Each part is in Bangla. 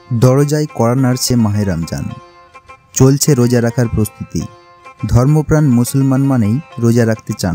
দরজায় কড়া নাড়ছে মাহে রমজান, চলছে রোজা রাখার প্রস্তুতি। ধর্মপ্রাণ মুসলমান মানেই রোজা রাখতে চান,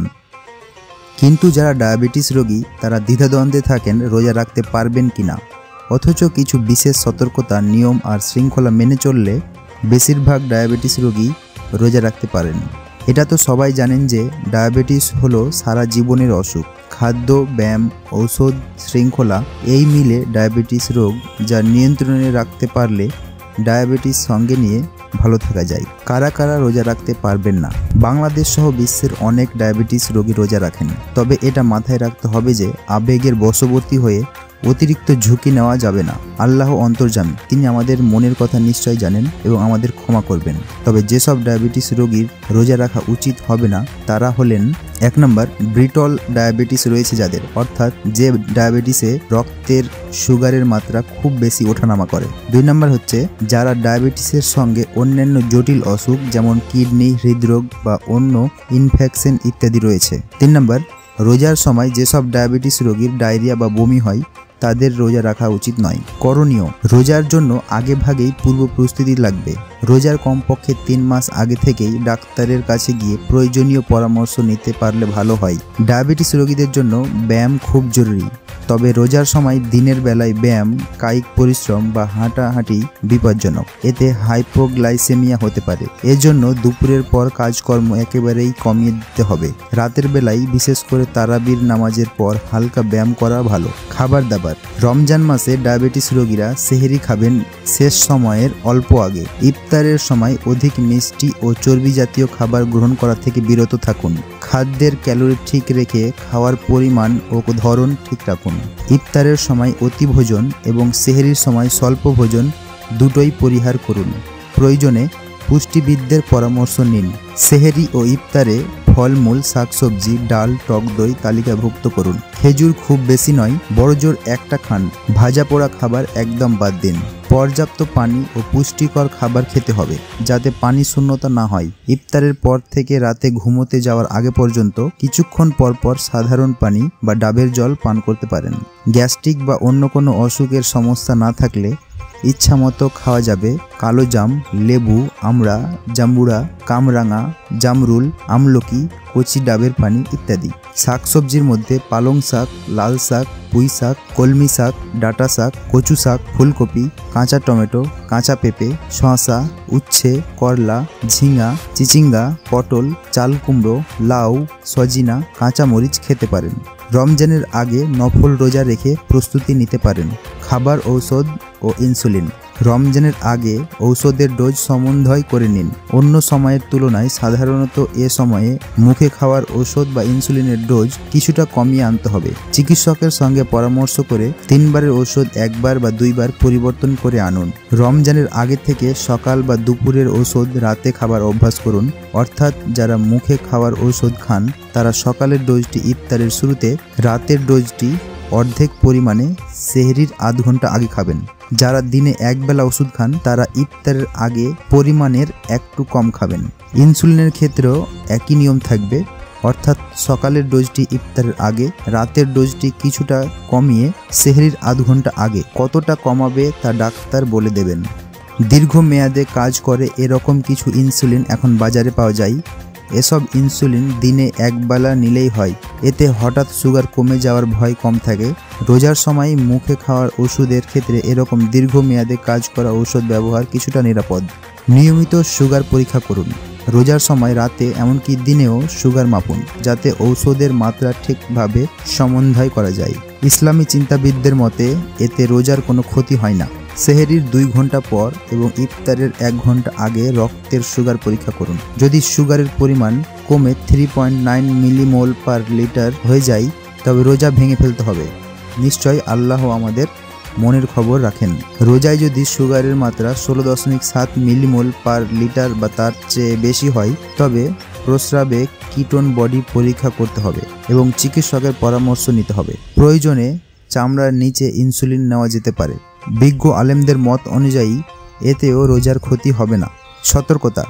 কিন্তু যারা ডায়াবেটিস রোগী তারা দ্বিধাদ্বন্দ্বে থাকেন রোজা রাখতে পারবেন কিনা। অথচ কিছু বিশেষ সতর্কতা, নিয়ম আর শৃঙ্খলা মেনে চললে বেশিরভাগ ডায়াবেটিস রোগী রোজা রাখতে পারেন। এটা তো সবাই জানেন যে ডায়াবেটিস হলো সারা জীবনের অসুখ। খাদ্য, ব্যায়াম, ঔষধ, শৃঙ্খলা এই মিলে ডায়াবেটিস রোগ, যা নিয়ন্ত্রণে রাখতে পারলে ডায়াবেটিস সঙ্গে নিয়ে ভালো থাকা যায়। কারা কারা রোজা রাখতে পারবেন না? বাংলাদেশ সহ বিশ্বের অনেক ডায়াবেটিস রোগী রোজা রাখেন, তবে এটা মাথায় রাখতে হবে যে আবেগের বশবর্তী হয়ে অতিরিক্ত ঝুঁকি নেওয়া যাবে না। আল্লাহ অন্তর্যামী, তিনি আমাদের মনের কথা নিশ্চয় জানেন এবং আমাদের ক্ষমা করবেন। তবে যেসব ডায়াবেটিস রোগীর রোজা রাখা উচিত হবে না তারা হলেন: 1 নম্বর, ব্রিটল ডায়াবেটিস রয়েছে যাদের, অর্থাৎ যে ডায়াবেটিসে রক্তের সুগারের মাত্রা খুব বেশি ওঠানামা করে। 2 নম্বর হচ্ছে যারা ডায়াবেটিসের সঙ্গে অন্যান্য জটিল অসুখ যেমন কিডনি, হৃদরোগ বা অন্য ইনফেকশন ইত্যাদি রয়েছে। 3 নম্বর, রোজার সময় যেসব ডায়াবেটিস রোগীর ডায়রিয়া বা বমি হয় তাদের রোজা রাখা উচিত নয়। করণীয়: রোজার জন্য আগে ভাগেই পূর্ব প্রস্তুতি লাগবে। রোজার কমপক্ষে 3 মাস আগে থেকেই ডাক্তারের কাছে গিয়ে প্রয়োজনীয় পরামর্শ নিতে পারলে ভালো হয়। ডায়াবেটিস রোগীদের জন্য ব্যায়াম খুব জরুরি, তবে রোজার সময় দিনের বেলায় ব্যায়াম, কায়িক পরিশ্রম বা হাঁটাহাঁটি বিপজ্জনক। এতে হাইপোগ্লাইসেমিয়া হতে পারে। এজন্য দুপুরের পর কাজকর্ম একেবারেই কমিয়ে দিতে হবে। রাতের বেলায়, বিশেষ করে তারাবির নামাজের পর হালকা ব্যায়াম করা ভালো। খাবার দাবার: রমজান মাসে ডায়াবেটিস রোগীরা সেহরি খাবেন শেষ সময়ের অল্প আগে। ইফতারের সময় অধিক মিষ্টি ও চর্বি জাতীয় খাবার গ্রহণ করা থেকে বিরত থাকুন। খাদ্যের ক্যালোরি ঠিক রেখে খাওয়ার পরিমাণ ও ধরন ঠিক রাখুন। ইফতারের সময় অতি ভোজন এবং সেহরির সময় স্বল্প ভোজন দুটোই পরিহার করুন। প্রয়োজনে পুষ্টিবিদদের পরামর্শ নিন। সেহরি ও ইফতারে ফলমূল, শাকসবজি, ডাল, টক দই তালিকাভুক্ত করুন। খেজুর খুব বেশি নয়, বড়জোর একটা খান। ভাজা পোড়া খাবার একদম বাদ দিন। পর্যাপ্ত পানি ও পুষ্টিকর খাবার খেতে হবে, যাতে পানি শূন্যতা না হয়। ইফতারের পর থেকে রাতে ঘুমোতে যাওয়ার আগে পর্যন্ত কিছুক্ষণ পর পর সাধারণ পানি বা ডাবের জল পান করতে পারেন। গ্যাস্ট্রিক বা অন্য কোনো অসুখের সমস্যা না থাকলে ইচ্ছামতো খাওয়া যাবে কালো জাম, লেবু, আমড়া, জাম্বুরা, কামরাঙা, জামরুল, আমলকি, কচি ডাবের পানি ইত্যাদি। শাকসবজির মধ্যে পালং শাক, লাল শাক, পুঁই শাক, কলমি শাক, ডাঁটা শাক, কচু শাক, ফুলকপি, কাঁচা টমেটো, কাঁচা পেঁপে, শসা, উচ্ছে, করলা, ঝিঙা, চিচিঙ্গা, পটল, চাল কুমড়ো, লাউ, সজিনা, কাঁচা মরিচ খেতে পারেন। রমজানের আগে নফল রোজা রেখে প্রস্তুতি নিতে পারেন। খাবার, ঔষধ ও ইনসুলিন: রমজানের আগে ঔষধের ডোজ সমন্বয় করে নিন। অন্য সময়ের তুলনায় সাধারণত এ সময়ে মুখে খাওয়ার ওষুধ বা ইনসুলিনের ডোজ কিছুটা কমিয়ে আনতে হবে। চিকিৎসকের সঙ্গে পরামর্শ করে 3 বারের ওষুধ 1 বার বা 2 বার পরিবর্তন করে আনুন। রমজানের আগে থেকে সকাল বা দুপুরের ওষুধ রাতে খাবার অভ্যাস করুন, অর্থাৎ যারা মুখে খাওয়ার ওষুধ খান তারা সকালের ডোজটি ইফতারের শুরুতে, রাতের ডোজটি অর্ধেক পরিমাণে সেহরির আধ ঘন্টা আগে খাবেন। যারা দিনে 1 বেলা ওষুধ খান তারা ইফতারের আগে পরিমাণের একটু কম খাবেন। ইনসুলিনের ক্ষেত্রেও একই নিয়ম থাকবে, অর্থাৎ সকালের ডোজটি ইফতারের আগে, রাতের ডোজটি কিছুটা কমিয়ে সেহরির আধ ঘন্টা আগে। কতটা কমাবে তা ডাক্তার বলে দেবেন। দীর্ঘমেয়াদে কাজ করে এরকম কিছু ইনসুলিন এখন বাজারে পাওয়া যায়। এসব ইনসুলিন দিনে 1 বেলা নিলেই হয়। এতে হঠাৎ সুগার কমে যাওয়ার ভয় কম থাকে। রোজার সময় মুখে খাওয়ার ওষুধের ক্ষেত্রে এরকম দীর্ঘমেয়াদে কাজ করা ঔষধ ব্যবহার কিছুটা নিরাপদ। নিয়মিত সুগার পরীক্ষা করুন। রোজার সময় রাতে এমনকি দিনেও সুগার মাপুন, যাতে ঔষধের মাত্রা ঠিকভাবে সমন্বয় করা যায়। ইসলামী চিন্তাবিদদের মতে এতে রোজার কোনো ক্ষতি হয় না। সেহরির 2 ঘন্টা পর এবং ইফতারের 1 ঘন্টা আগে রক্তের সুগার পরীক্ষা করুন। যদি সুগারের পরিমাণ কমে 3.9 মিলিমোল পার লিটার হয়ে যায় তবে রোজা ভেঙে ফেলতে হবে। নিশ্চয় আল্লাহ আমাদের মনের খবর রাখেন। রোজায় যদি সুগারের মাত্রা 16.7 মিলিমোল পার লিটার বা তার চেয়ে বেশি হয় তবে প্রস্রাবে কিটোন বডি পরীক্ষা করতে হবে এবং চিকিৎসকের পরামর্শ নিতে হবে। প্রয়োজনে চামড়ার নিচে ইনসুলিন নেওয়া যেতে পারে। বিজ্ঞ আলেমদের মত অনুযায়ী এতেও রোজার ক্ষতি হবে না। সতর্কতা: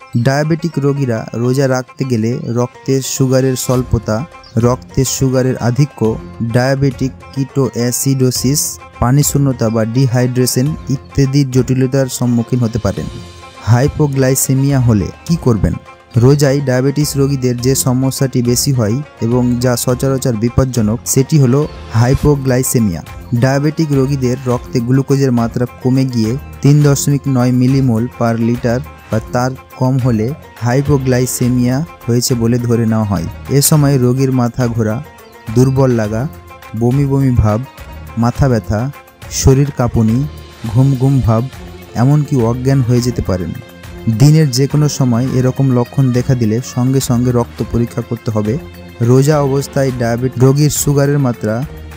ডায়াবেটিক রোগীরা রোজা রাখতে গেলে রক্তের সুগারের স্বল্পতা, রক্তের সুগারের আধিক্য, ডায়াবেটিক কিটোঅ্যাসিডোসিস, পানিশূন্যতা বা ডিহাইড্রেশন ইত্যাদি জটিলতার সম্মুখীন হতে পারেন। হাইপোগ্লাইসেমিয়া হলে কি করবেন? রোজায় ডায়াবেটিস রোগীদের যে সমস্যাটি বেশি হয় এবং যা সচরাচর বিপজ্জনক সেটি হলো হাইপোগ্লাইসেমিয়া। ডায়াবেটিক রোগীদের রক্তে গ্লুকোজের মাত্রা কমে গিয়ে 3.9 মিলিমোল পার লিটার বা তার কম হলে হাইপোগ্লাইসেমিয়া হয়েছে বলে ধরে নেওয়া হয়। এ সময় রোগীর মাথা ঘোরা, দুর্বল লাগা, বমি বমি ভাব, মাথা ব্যথা, শরীর কাঁপুনি, ঘুম ঘুম ভাব, এমনকি অজ্ঞান হয়ে যেতে পারেন। দিনের যে কোনো সময় এরকম লক্ষণ দেখা দিলে সঙ্গে সঙ্গে রক্ত পরীক্ষা করতে হবে। রোজা অবস্থায় ডায়াবেটিস রোগীর সুগারের মাত্রা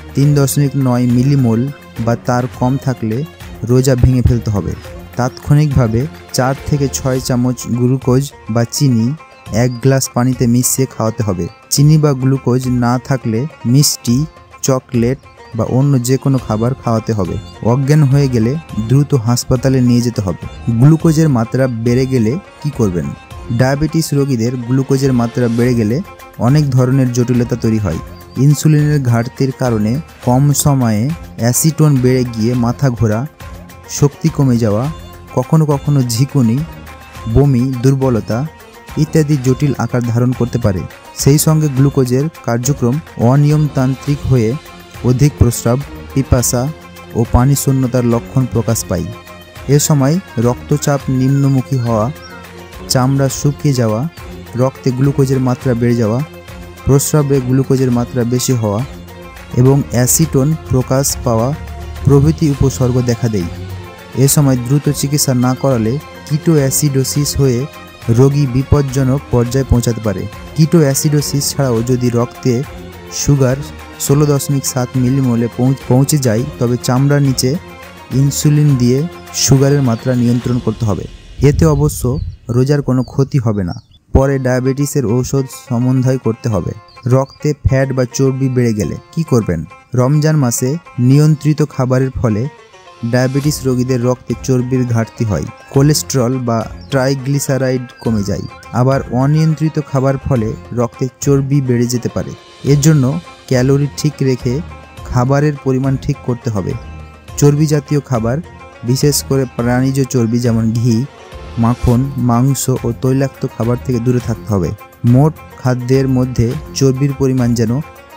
3.9 মিলিমোল বা তার কম থাকলে রোজা ভেঙে ফেলতে হবে। তাৎক্ষণিকভাবে 4 থেকে 6 চামচ গ্লুকোজ বা চিনি 1 গ্লাস পানিতে মিশিয়ে খাওয়াতে হবে। চিনি বা গ্লুকোজ না থাকলে মিষ্টি, চকলেট বা অন্য যে কোনো খাবার খাওয়াতে হবে। অজ্ঞান হয়ে গেলে দ্রুত হাসপাতালে নিয়ে যেতে হবে। গ্লুকোজের মাত্রা বেড়ে গেলে কি করবেন? ডায়াবেটিস রোগীদের গ্লুকোজের মাত্রা বেড়ে গেলে অনেক ধরনের জটিলতা তৈরি হয়। ইনসুলিনের ঘাটতির কারণে কম সময়ে অ্যাসিটোন বেড়ে গিয়ে মাথা ঘোরা, শক্তি কমে যাওয়া, কখনো কখনো ঝিঁকুনি, বমি, দুর্বলতা ইত্যাদি জটিল আকার ধারণ করতে পারে। সেই সঙ্গে গ্লুকোজের কার্যক্রম অনিয়মতান্ত্রিক হয়ে অধিক প্রস্রাব, পিপাসা ও পানিশূন্যতার লক্ষণ প্রকাশ পায়। এ সময় রক্তচাপ নিম্নমুখী হওয়া, চামড়া শুকিয়ে যাওয়া, রক্তে গ্লুকোজের মাত্রা বেড়ে যাওয়া, প্রস্রাবে গ্লুকোজের মাত্রা বেশি হওয়া এবং অ্যাসিটোন প্রকাশ পাওয়া প্রভৃতি উপসর্গ দেখা দেয়। এ সময় দ্রুত চিকিৎসা না করালে কিটোঅ্যাসিডোসিস হয়ে রোগী বিপজ্জনক পর্যায়ে পৌঁছাতে পারে। কিটোঅ্যাসিডোসিস ছাড়াও যদি রক্তে সুগার 16.7 মিলিমোলে পৌঁছে যায় তবে চামড়ার নিচে ইনসুলিন দিয়ে সুগারের মাত্রা নিয়ন্ত্রণ করতে হবে। এতে অবশ্য রোজার কোনো ক্ষতি হবে না। পরে ডায়াবেটিসের ঔষধ সমন্বয় করতে হবে। রক্তে ফ্যাট বা চর্বি বেড়ে গেলে কি করবেন? রমজান মাসে নিয়ন্ত্রিত খাবারের ফলে ডায়াবেটিস রোগীদের রক্তে চর্বির ঘাটতি হয়, কোলেস্টেরল বা ট্রাইগ্লিসারাইড কমে যায়। আবার অনিয়ন্ত্রিত খাবার ফলে রক্তে চর্বি বেড়ে যেতে পারে। এর জন্য ক্যালোরি ঠিক রেখে খাবারের পরিমাণ ঠিক করতে হবে। চর্বি জাতীয় খাবার, বিশেষ করে প্রাণীজ চর্বি যেমন ঘি, মাখন, মাংস ও তৈলাক্ত খাবার থেকে দূরে থাকতে হবে। মোট খাদ্যের মধ্যে চর্বির পরিমাণ যেন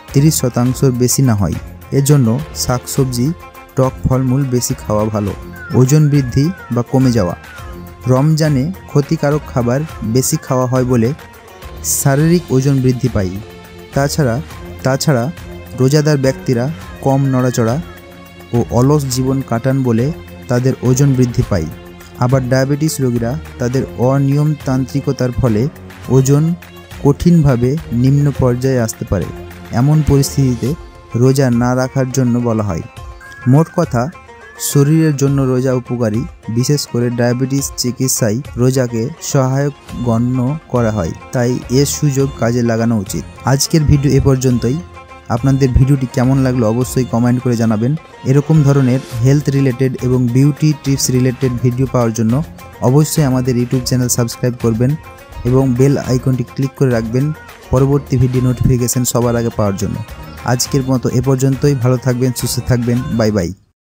30% বেশি না হয়। এজন্য শাকসবজি, টক ফলমূল বেশি খাওয়া ভালো। ওজন বৃদ্ধি বা কমে যাওয়া, রমজানে ক্ষতিকারক খাবার বেশি খাওয়া হয় বলে শারীরিক ওজন বৃদ্ধি পায়। তাছাড়া রোজাদার ব্যক্তিরা কম নড়াচড়া ও অলস জীবন কাটান বলে তাদের ওজন বৃদ্ধি পায়। আবার ডায়াবেটিস রোগীরা তাদের অনিয়মতান্ত্রিকতার ফলে ওজন কঠিনভাবে নিম্ন পর্যায়ে আসতে পারে। এমন পরিস্থিতিতে রোজা না রাখার জন্য বলা হয়। মোট কথা, শরীরের জন্য রোজা উপকারী, বিশেষ করে ডায়াবেটিস চিকিৎসায় রোজাকে সহায়ক গণ্য করা হয়, তাই এর সুযোগ কাজে লাগানো উচিত। আজকের ভিডিও এ পর্যন্তই। আপনাদের ভিডিওটি কেমন লাগলো অবশ্যই কমেন্ট করে জানাবেন। এরকম ধরনের হেলথ রিলেটেড এবং বিউটি টিপস রিলেটেড ভিডিও পাওয়ার জন্য অবশ্যই আমাদের ইউটিউব চ্যানেল সাবস্ক্রাইব করবেন এবং বেল আইকনটি ক্লিক করে রাখবেন পরবর্তী ভিডিও নোটিফিকেশন সবার আগে পাওয়ার জন্য। আজকের মতো এ পর্যন্তই। ভালো থাকবেন, সুস্থ থাকবেন। Bye by.